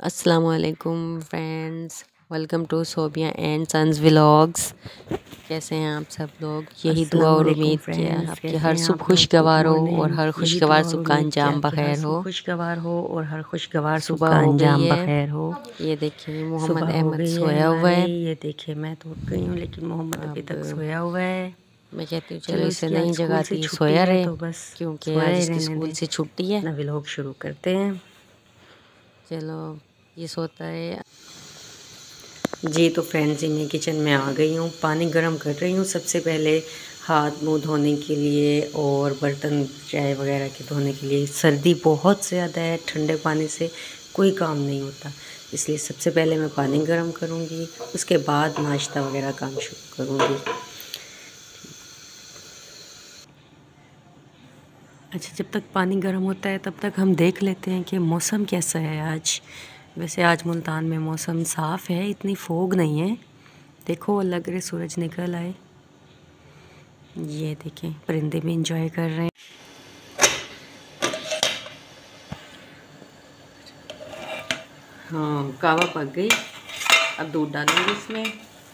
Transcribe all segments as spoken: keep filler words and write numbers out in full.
अस्सलाम वालेकुम friends, welcome to Sobia and sons vlogs. कैसे हैं आप सब लोग? यही दुआ और उम्मीद कि आपके हर सुख खुशगवार हो और हर खुशगवार सुख का अंजाम बखैर हो। खुशगवार हो और हर खुशगवार सुख सुबह का हो गई अंजाम है। बखैर हो। ये देखिए मोहम्मद सुबह हो अहमद गई है सोया हुआ है। हमारी। ये देखिए मैं तो उठ गई हूँ लेकिन मोहम्मद अभी तक अब सोया हुआ है। मैं कहती हूँ चलो चलो इसे इसकी आज नहीं स्कूल से जगाती, छुट्टी सोया है रहे तो बस क्योंकि सोया आज ही इसकी रहने स्कूल दें। से छुट्टी है। अपना व्लॉग शुरू करते हैं। चलो ये सोता है। जी तो फ्रेंड्स, मैं किचन में आ गई हूँ, पानी गर्म कर रही हूँ। सबसे पहले हाथ मुंह धोने के लिए और बर्तन चाय वगैरह के धोने के लिए। सर्दी बहुत ज़्यादा है, ठंडे पानी से कोई काम नहीं होता, इसलिए सबसे पहले मैं पानी गर्म करूँगी, उसके बाद नाश्ता वगैरह काम शुरू करूँगी। अच्छा, जब तक पानी गर्म होता है तब तक हम देख लेते हैं कि मौसम कैसा है आज। वैसे आज मुल्तान में मौसम साफ़ है, इतनी फोग नहीं है। देखो लग रहे सूरज निकल आए। ये देखें परिंदे भी इंजॉय कर रहे हैं। हाँ, कावा पक गई। अब दूध डालूंगी इसमें।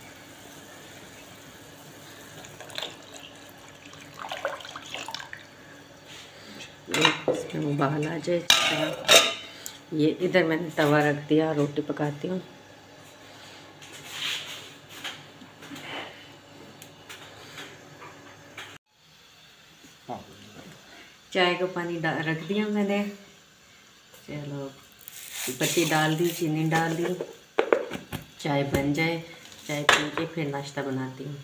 इसमें उबाल आ जाए अच्छी तरह। ये इधर मैंने तवा रख दिया, रोटी पकाती हूँ। चाय का पानी रख दिया मैंने। चलो पत्ती डाल दी, चीनी डाल दी, चाय बन जाए। चाय पी के फिर नाश्ता बनाती हूँ।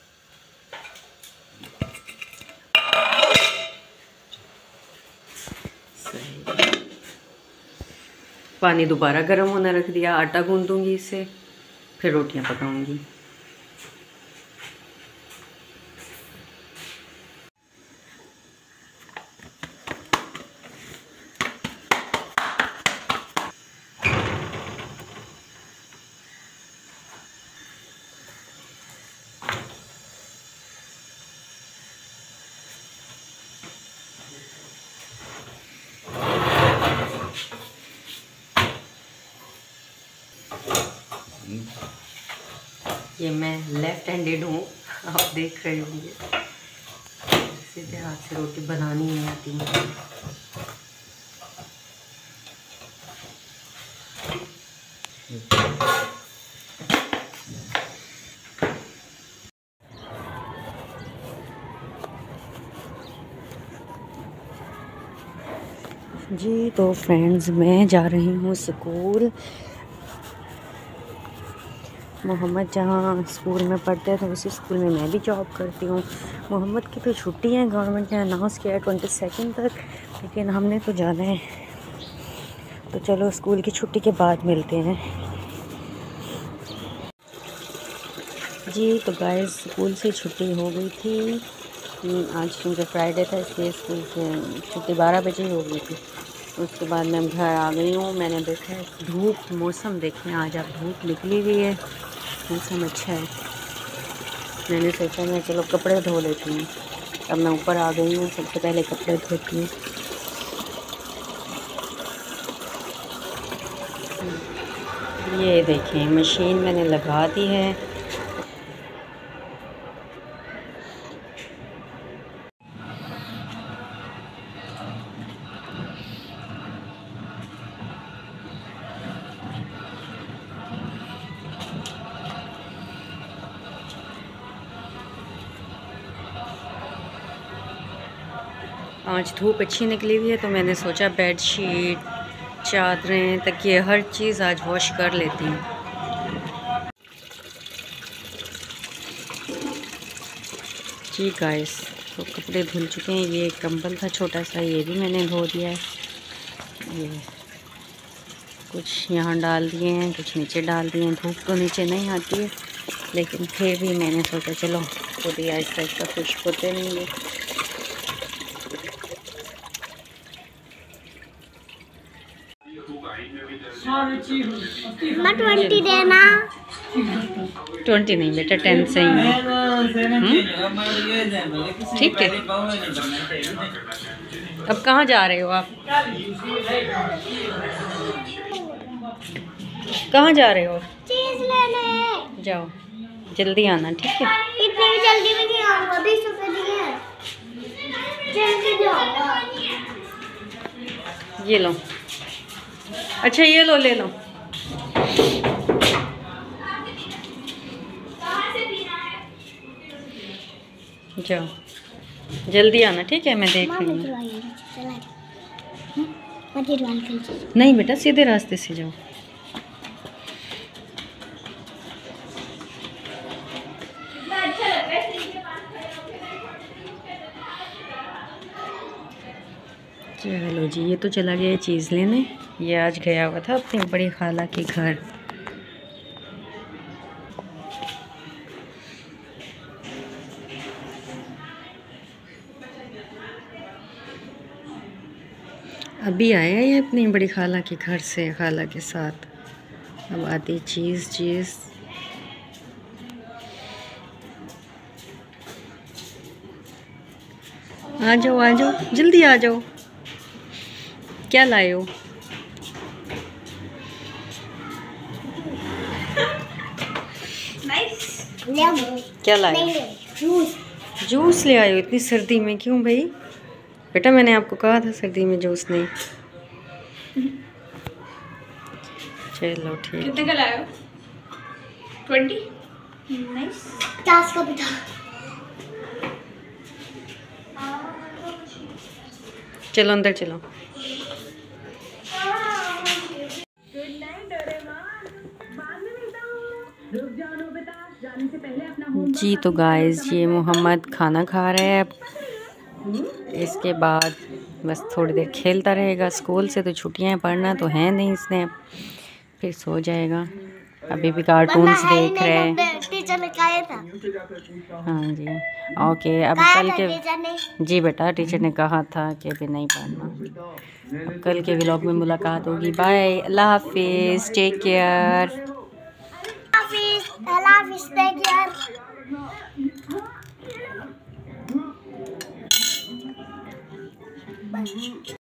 पानी दोबारा गर्म होना रख दिया, आटा गूंदूंगी इससे, फिर रोटियां पकाऊंगी। ये मैं लेफ्ट हैंडेड हूँ, आप देख रहे होंगे। सीधे हाथ से रोटी बनानी नहीं आती मुझे। जी तो फ्रेंड्स, मैं जा रही हूँ स्कूल। मोहम्मद जहाँ स्कूल में पढ़ते हैं तो उसी स्कूल में मैं भी जॉब करती हूँ। मोहम्मद की तो छुट्टी है, गवर्नमेंट ने अनाउंस किया है ट्वेंटी सेकेंड तक, लेकिन हमने तो जाना है। तो चलो स्कूल की छुट्टी के बाद मिलते हैं। जी तो गाइस, स्कूल से छुट्टी हो गई थी। आज क्योंकि फ्राइडे था इसलिए स्कूल से छुट्टी बारह बजे हो गई थी। उसके बाद मैं घर आ गई हूँ। मैंने देखा है धूप, मौसम देखें आज आप, धूप निकली हुई है, मौसम अच्छा है। मैंने सोचा मैं चलो कपड़े धो लेती हूँ। अब मैं ऊपर आ गई हूँ, सबसे पहले कपड़े धोती हूँ। ये देखें मशीन मैंने लगा दी है। आज धूप अच्छी निकली हुई है तो मैंने सोचा बेडशीट, चादरें, तकिए, हर चीज़ आज वॉश कर लेती हूँ। जी गाइस, तो कपड़े धुल चुके हैं। ये कंबल था छोटा सा, ये भी मैंने धो दिया है। ये कुछ यहाँ डाल दिए हैं, कुछ नीचे डाल दिए हैं। धूप तो नीचे नहीं आती है, लेकिन फिर भी मैंने सोचा चलो खुद ही आहिस्ता आहिस्ता खुश्क होते रहेंगे। ट्वेंटी देना। ट्वेंटी नहीं बेटा, टेन से ही है। ठीक है। अब कहाँ जा रहे हो आप? कहाँ जा रहे हो? चीज लेने। जाओ, जल्दी आना, ठीक है? इतनी जल्दी भी नहीं आऊंगा, बीस रुपए दिए हैं। जल्दी जाओ। ये लो। अच्छा ये लो, ले लो। जाओ, जल्दी आना, ठीक है? मैं देख रही हूँ। नहीं बेटा, सीधे रास्ते से जाओ। चलो जी, ये तो चला गया चीज़ लेने। ये आज गया हुआ था अपनी बड़ी खाला के घर। अभी आया ये अपनी बड़ी खाला के घर से, खाला के साथ। अब आती चीज़ चीज़ आ जाओ, आ जाओ, जल्दी आ जाओ। क्या लाए हो? क्या लाए हो? जूस। जूस ले आए हो इतनी सर्दी में? क्यों भाई? बेटा मैंने आपको कहा था सर्दी में जूस नहीं। चलो ठीक। कितने का लाए हो? ट्वेंटी। नाइस। पचास का भी था। चलो अंदर चलो। जी तो गाइस, ये मोहम्मद खाना खा रहे हैं। अब इसके बाद बस थोड़ी देर खेलता रहेगा। स्कूल से तो छुट्टियां हैं, पढ़ना तो है नहीं इसने। फिर सो जाएगा। अभी भी कार्टून्स देख रहे हैं। टीचर ने कहा था। हाँ जी, ओके। अब कल के जी बेटा, टीचर ने कहा था कि अभी नहीं पढ़ना। अब कल के व्लॉग में मुलाकात होगी। बाय, अल्लाह हाफिज़, टेक केयर। हाफिज़, अल्लाह हाफिज़, टेक केयर।